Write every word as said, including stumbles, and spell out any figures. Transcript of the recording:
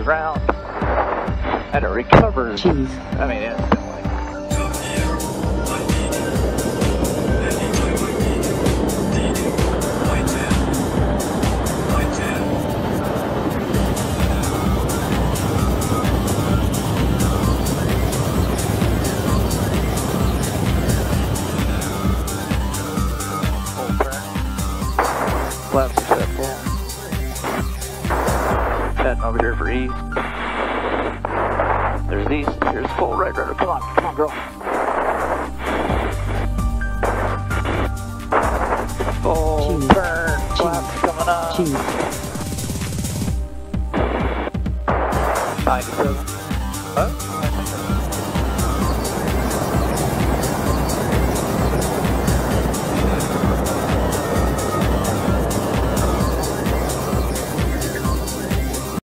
ground. And it recovers. Jeez. I mean, instantly. Full turn. Left successful. Heading over here for east. There's east. Here's full right rudder. Come on, come on, girl. Full Jeez. turn. Flaps coming up. Jeez. ninety-seven. Huh?